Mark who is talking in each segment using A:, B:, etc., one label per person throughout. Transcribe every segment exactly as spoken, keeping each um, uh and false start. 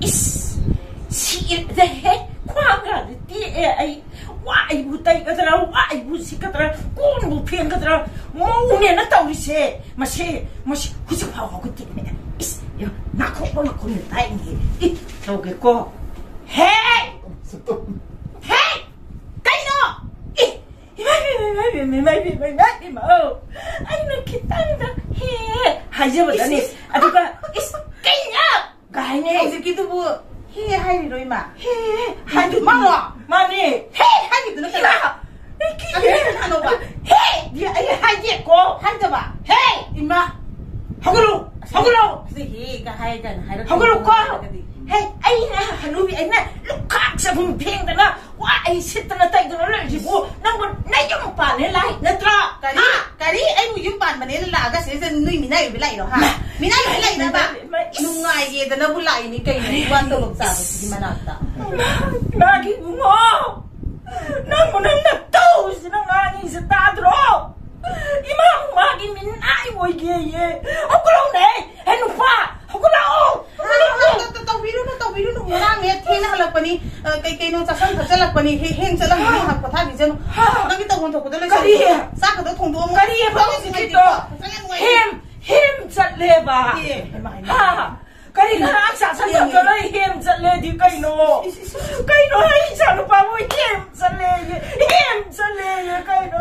A: is si the head quaga the ai why would take a why would see a good will ping a moon and a towel say mache much who's a power good thing is you knock up on a good time it so get go hey hey kaino eh maybe maybe maybe oh I know kitanda hey haja badani aduga is kaino kaine
B: gitu bu he hai ni roi ma
A: he hai du ma wa ma ni he hai ni tu na ki ye na no ba he dia ai hai ye ko hai da ba he ima hagulu hagulu
B: si he ka hai kan hai
A: hagulu ko he ai na hanu bi ai na lukka sa bum pheng da na wa ai sit na tai da na ji bu nang ba na yum pa ne lai na tra
B: kari kari ai mu yum pan ma ne la ga se se nui mi nai bi lai ro ha mi nai bi lai na ba nungai ye da na bu lai ni kai ni wan to lok sa si manata
A: na ki mo nang mo nang na to si nang ani sa ta dro ima ma ki min ai wo ye ye hagulu ne he nu pa hagulu
B: to biru no to biru no mona me the na halak pani kai kai no chasan khachalak pani he heng chala ha ha patha bi janu na ki to gon to ko le
A: kari
B: sa ka to thong do mo
A: kari ba si ki to him him chat le ba ha kari na sa sa to le him chat le di kai no kai no ai sa no pa mo him chat le him chat le kai no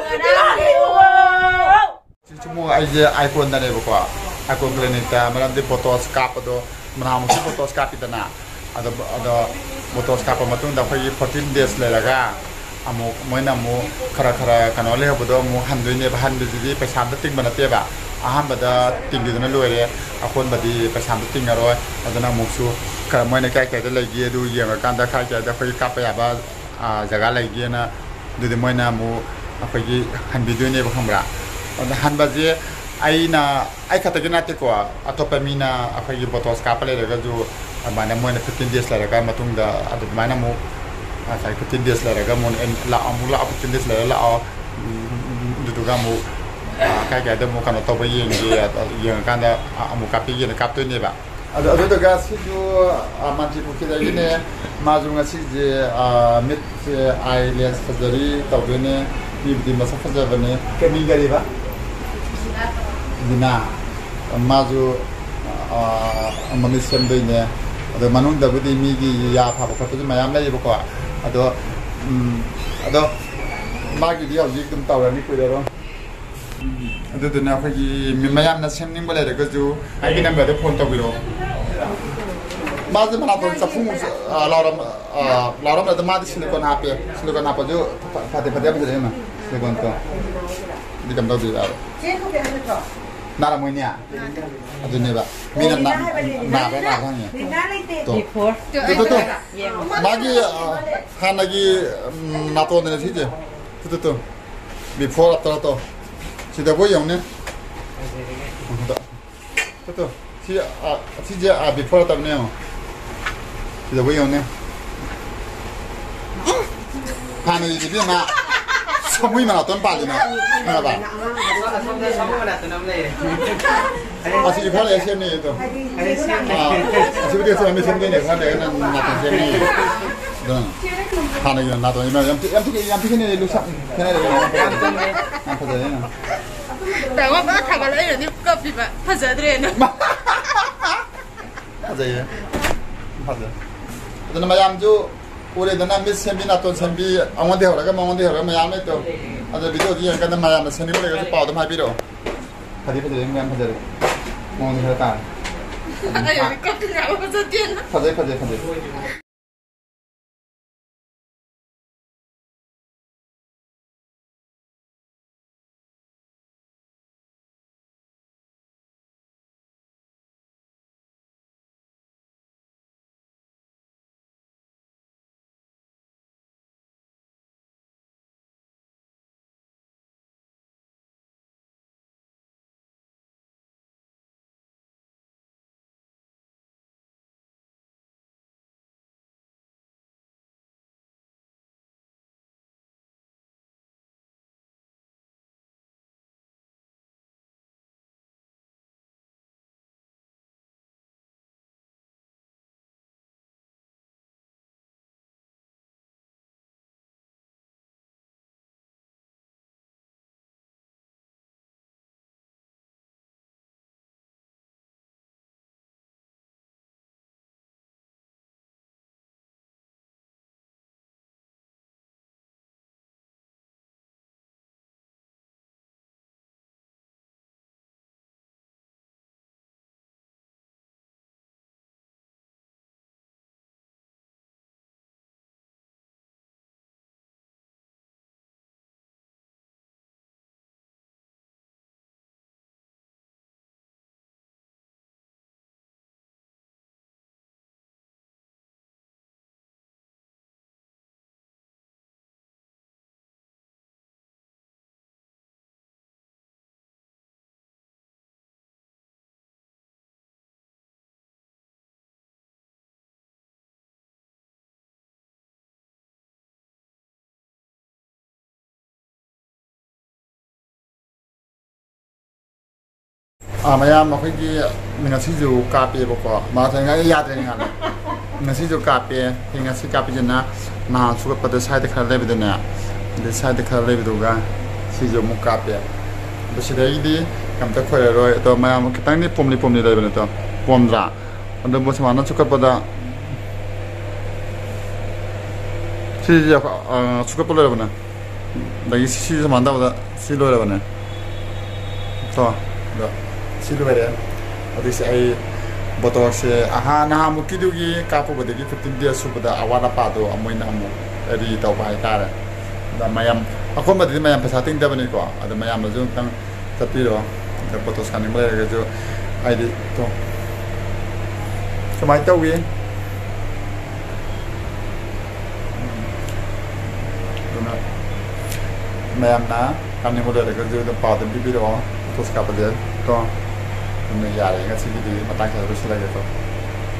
C: cuma aja iPhone dan ibu ko iPhone planeta malam di foto skap do mana mesti foto skap itu na ada ada foto skap matung dah pergi fourteen days lelaga amu mana mu kara kara kanole bodo mu handu ini bahan jadi pesan ting mana tiba aham pada ting di sana luar ya akun badi pesan ting aroi ada na musuh kalau mana kaya kaya lagi itu yang akan dah kaya kaya pergi kap ya ba jaga lagi na jadi mana mu pergi handu ini bahkan berapa ada hanbaje aina ai kata gina te ko atau pemina apa yang botos kapal le ga ju mana mo na fifteen days la ga matung da ada mana mo sai fifteen days la ga mo la amula fifteen days la la du ga mo kai ga da mo kan to ba yin ge yang kan da amu kapi yin kap to ne ba ada ada ga si ju amanti ko kida ine mazunga si je mit ai les fazari to ne ni di masa fazabane kemi gari ba dina maju manusia ini ada manung dah budi migi ya apa apa tu macam mana je pokok ada ada magi dia jadi kem tahu ni kau dah ada tu nak pergi macam nak sem ni boleh dekat tu ai kita berada pun tahu biro maju mana tu sepung laram laram ada maju silikon apa silikon apa tu pada pada apa jadi mana silikon tu di kem tahu dia nara mo niya ado ne ba mina na na ba na kan ya to to to magi hanagi na to ne sije to to before after to sida bo yong ne to to si a sije a before after ne sida bo yong ne hanagi di na samui mana ton pali na na ba así igual es el niño todo así que se me siente bien cuando era una tensión ni no hana yo nada yo yo yo que yo que ni lucha que ni no puede no
B: แต่ว่าถ้ากันแล้วนี่ก็ปิดแบบภาษาเรียนนะ
C: 맞아 예 맞아 근데 마ям 주 올해 나 미스 셈비나 또 셈비 아무데 하라가 아무데 하라가 마야메 또 아주 비디오 뒤에 간다 마야메 셈비 그래 가지고 빠도 마 비로 파디 파디 인간 파디 뭐 하다
B: 아니 여기 깜짝이야ภาษาเรียน
C: 파디 파디 파디 อ่ามายามมาคุยกี่หนึ่งสิจูกาเปียบอกว่ามาถึงไงยาตัวนี้กันหนึ่งสิจูกาเปียที่หนึ่งสิกาเปียนะนาสุกปัตตาใช้ตะคาเลบิดเนี่ยเดี๋ยวใช้ตะคาเลบิดูกันสิจูมุกาเปียบุษเดียดีคำตะคุยเลยตัวมายามคิดตั้งนี่ปุ่มนี่ปุ่มนี่ได้เป็นตัวปุ่มระอันเดิมบุษมานะสุกปัตตาสิจูอ่าสุกปัตตาเลยเป็นแต่ยี่สิจูมันได้ว่าสิโลเลยเป็นตัวเดี๋ยวสิลูเบเรนอดีตไอ้บทว่าเสียอาหารน้ำมุกิดูกีกาปูบดกีฟิฟตี้เดียสุบดาอวานาปาโดอมวยน้ำมุอดีตเอาไปตาเลยแต่มายามอาคนมาดีมายามภาษาติ้งเดบันดีกว่าแต่มายามเราจะตั้งจับปีหรอแต่บทสกันิมเลยก็จะไอ้ดิตัวสมัยเจ้าวีดูนะมายามนะการนิมเลยก็จะป่าเต็มปีหรอตัวสกัดประเดี๋ยวก็มันยาอะไรก็สิ่งที่ดีมาตั้งใจรู้สึกอะไรกัน